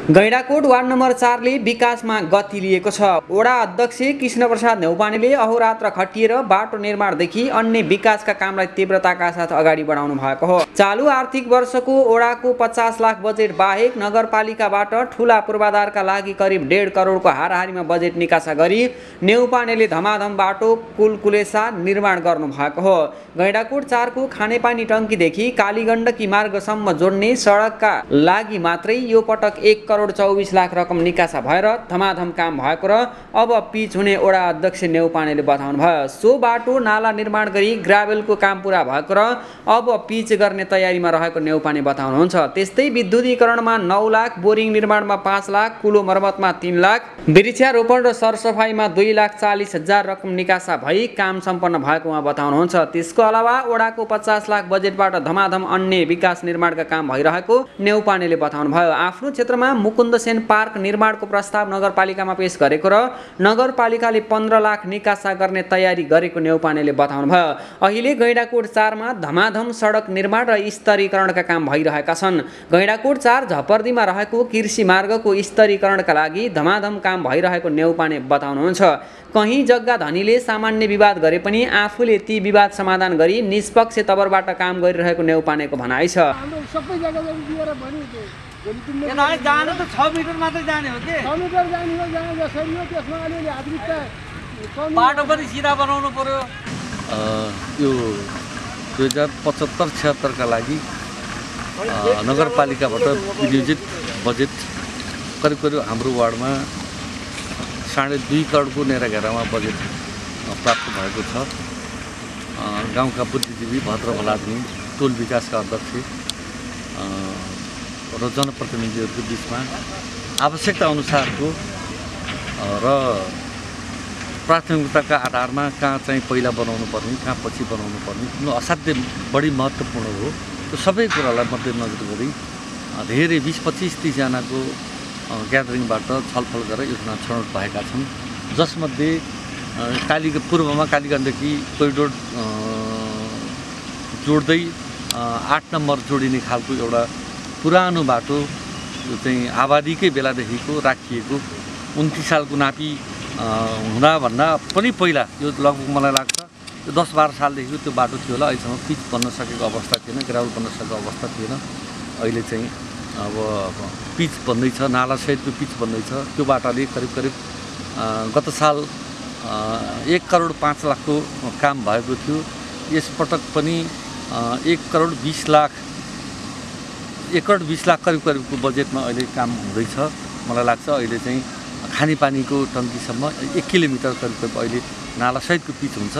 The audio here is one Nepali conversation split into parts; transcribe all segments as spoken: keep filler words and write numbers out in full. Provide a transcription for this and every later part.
गैंडाकोट वार्ड नम्बर चारले विकासमा गति लिएको छ। वडा अध्यक्ष कृष्णप्रसाद न्यौपानेले अहोरात्र खटिएर बाटो निर्माणदेखि अन्य विकासका कामलाई तीव्रताका साथ अगाडि बढाउनु भएको हो। चालु आर्थिक वर्षको वडाको पचास लाख बजेट बाहेक नगरपालिकाबाट ठूला पूर्वाधारका लागि करिब डेढ करोडको हाराहारीमा बजेट निकासा गरी न्यौपानेले धमाधम बाटो कुलकुलेसा निर्माण गर्नु भएको हो। गैंडाकोट चारको खानेपानी टंकीदेखि कालीगण्डकी मार्गसम्म जोड्ने सडकका लागि मात्रै यो पटक एक करोड चौबीस लाख रकम निकासा भएर धमाधम काम भएको र अब पिच हुने वडा अध्यक्ष न्यौपानेले बताउनु भयो। सो बाटो नाला निर्माण गरी ग्राभेलको काम पूरा भएको र अब पिच गर्ने तयारीमा रहेको न्यौपाने बताउनुहुन्छ। त्यस्तै विद्युतीकरणमा नौ लाख, बोरिङ निर्माणमा पाँच लाख, कुलो मर्मतमा तीन लाख, वृक्षारोपण र सरसफाइमा दुई लाख चालीस हजार रकम निकासा भई काम सम्पन्न भएको उहाँ बताउनुहुन्छ। त्यसको अलावा वडाको पचास लाख बजेटबाट धमाधम अन्य विकास निर्माणका काम भइरहेको न्यौपानेले बताउनु भयो। आफ्नो क्षेत्रमा मुकुन्द सेन पार्क निर्माणको प्रस्ताव नगरपालिकामा पेश गरेको र नगरपालिकाले पन्ध्र लाख निकासा गर्ने तयारी गरेको न्यौपानेले बताउनु भयो। अहिले गैंडाकोट चारमा धमाधम सडक निर्माण र स्तरीकरणका काम भइरहेका छन्। गैंडाकोट चार झपर्दीमा रहेको कृषि मार्गको स्तरीकरणका लागि धमाधम काम भइरहेको न्यौपाने बताउनुहुन्छ। कहीँ जग्गा धनीले सामान्य विवाद गरे पनि आफूले ती विवाद समाधान गरी निष्पक्ष तवरबाट काम गरिरहेको न्यौपानेको भनाइ छ। जानु त छ मिटर मात्रै जाने हो के? छ मिटर जाने हो, जहाँ जसरी हो त्यसमा अलिअलि आधुनिकता बाटो पनि सिधा बनाउनु पर्यो। यो दुई हजार पचहत्तर छिहत्तरका लागि नगरपालिकाबाट विनियोजित बजेट करिब करिब हाम्रो वार्डमा साढे दुई करोडको नेराघेरामा बजेट प्राप्त भएको छ। गाउँका बुद्धिजीवी भद्र भलादमी टोल विकासका अध्यक्ष र जनप्रतिनिधिहरूको बिचमा आवश्यकता अनुसारको र प्राथमिकताका आधारमा कहाँ चाहिँ पहिला बनाउनु पर्ने, कहाँ पछि बनाउनु पर्ने, कुन असाध्य बढी महत्त्वपूर्ण हो। त्यो सबै कुरालाई मध्यनजर गरी धेरै बिस पच्चिस तिसजनाको ग्यादरिङबाट छलफल गरेर योजना छनौट भएका छन्, जसमध्ये काली पूर्वमा कालीगण्डकी कोरिडोर जोड्दै आठ नम्बर जोडिने खालको एउटा पुरानो बाटो यो चाहिँ आबादीकै बेलादेखिको राखिएको उन्तिस सालको नापी हुँदाभन्दा पनि पहिला यो लगभग मलाई लाग्छ यो दस बाह्र सालदेखिको त्यो बाटो थियो होला। अहिलेसम्म पिच बन्न सकेको अवस्था थिएन, ग्राभल बन्न सकेको अवस्था थिएन। अहिले चाहिँ अब पिच बन्दैछ, नालासहितको पिच बन्दैछ। त्यो बाटाले करिब करिब गत साल एक करोड पाँच लाखको काम भएको थियो। यसपटक पनि एक करोड बिस लाख एक करोड बिस लाख करिब करिबको बजेटमा अहिले काम हुँदैछ। मलाई लाग्छ अहिले चाहिँ खानेपानीको टङ्कीसम्म एक किलोमिटर करिब करिब अहिले नालासहितको पिच हुन्छ।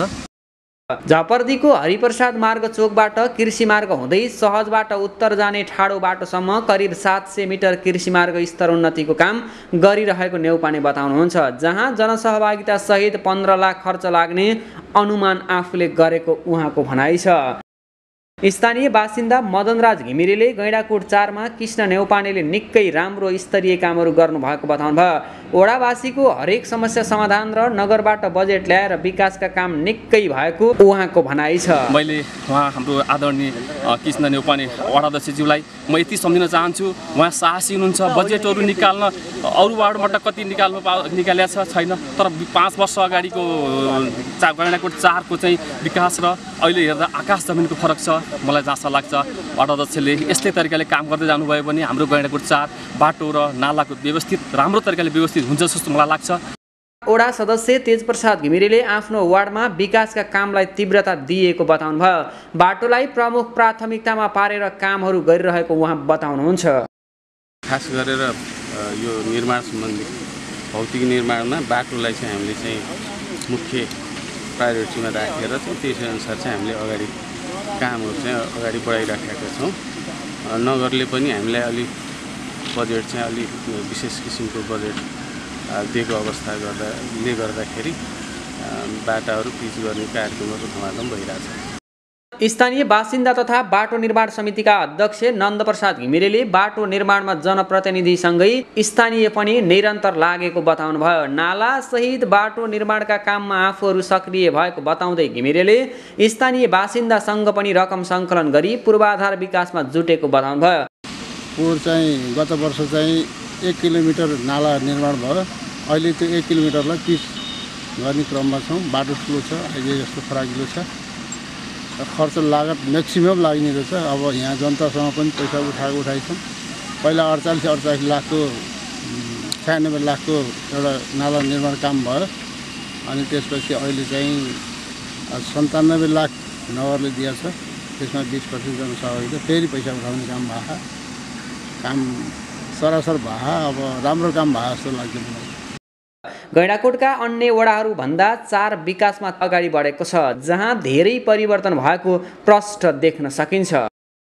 झपर्दीको हरिप्रसाद मार्ग चोकबाट कृषि मार्ग हुँदै सहजबाट उत्तर जाने ठाडो बाटोसम्म करिब सात सय मिटर कृषि मार्ग स्तरोन्नतिको काम गरिरहेको न्यौपाने बताउनुहुन्छ, जहाँ जनसहभागिता सहित पन्ध्र लाख खर्च लाग्ने अनुमान आफूले गरेको उहाँको भनाइ छ। स्थानीय बासिन्दा मदनराज घिमिरेले गैंडाकोट चारमा कृष्ण न्यौपानेले निकै राम्रो स्तरीय कामहरू गर्नुभएको बताउनु भयो। वडावासीको हरेक समस्या समाधान र नगरबाट बजेट ल्याएर विकासका काम निकै भएको उहाँको भनाइ छ। मैले उहाँ हाम्रो आदरणीय कृष्ण न्यौपाने वडा अध्यक्षज्यूलाई म यति सम्झिन चाहन्छु, उहाँ साहसी हुनुहुन्छ। बजेटहरू निकाल्न अरू वार्डबाट कति निकाल्नु निकालेको छ छैन, तर पाँच वर्ष अगाडिको चा गैंडाकोट चारको चाहिँ विकास र अहिले हेर्दा आकाश जमिनको फरक छ। मलाई जहाँ लाग्छ वार्ड अध्यक्षले यस्तै तरिकाले काम गर्दै जानुभयो भने हाम्रो गैंडाकोट चार बाटो र नालाको व्यवस्थित राम्रो तरिकाले व्यवस्थित हुन्छ जस्तो मलाई लाग्छ। वडा सदस्य तेजप्रसाद घिमिरेले आफ्नो वार्डमा विकासका कामलाई तीव्रता दिएको बताउनु भयो। बाटोलाई प्रमुख प्राथमिकतामा पारेर कामहरू गरिरहेको उहाँ बताउनुहुन्छ। खास गरेर यो निर्माण सम्बन्धी भौतिक निर्माणमा बाटोलाई चाहिँ हामीले चाहिँ मुख्य प्रायोरिटीमा राखेर चाहिँ त्यसै अनुसार चाहिँ हामीले अगाडि कामहरू चाहिँ अगाडि बढाइराखेका छौँ। नगरले पनि हामीलाई अलिक बजेट चाहिँ अलिक विशेष किसिमको बजेट दिएको अवस्था गर्दाले गर्दाखेरि बाटाहरू पिच गर्ने कार्यक्रमहरू धमाधम भइरहेछ। स्थानीय बासिन्दा तथा बाटो निर्माण समितिका अध्यक्ष नन्दप्रसाद घिमिरेले बाटो निर्माणमा जनप्रतिनिधिसँगै स्थानीय पनि निरन्तर लागेको बताउनु भयो। नाला सहित बाटो निर्माणका काममा आफूहरू सक्रिय भएको बताउँदै घिमिरेले स्थानीय बासिन्दासँग पनि रकम सङ्कलन गरी पूर्वाधार विकासमा जुटेको बताउनु भयो। पोहोर चाहिँ गत वर्ष चाहिँ एक किलोमिटर नाला निर्माण भयो। अहिले त्यो एक किलोमिटरलाई पिच गर्ने क्रममा छौँ। बाटो ठुलो छ, अहिले जस्तो फराकिलो छ। खर्च लागत म्याक्सिमम लाग्ने रहेछ। अब यहाँ जनतासँग पनि पैसा उठाएको उठाइछौँ। पहिला अडचालिस अडचालिस लाखको छयानब्बे लाखको एउटा नाला निर्माण काम भयो। अनि त्यसपछि अहिले चाहिँ सन्तानब्बे लाख नगरले दिएको छ। त्यसमा बिस पर्सेन्ट जनसहभागिता फेरि पैसा उठाउने काम भयो। काम सरासर भयो। अब राम्रो काम भयो जस्तो लाग्छ मलाई। गैंडाकोटका अन्य वडाहरूभन्दा चार विकासमा अगाडि बढेको छ, जहाँ धेरै परिवर्तन भएको प्रष्ट देख्न सकिन्छ।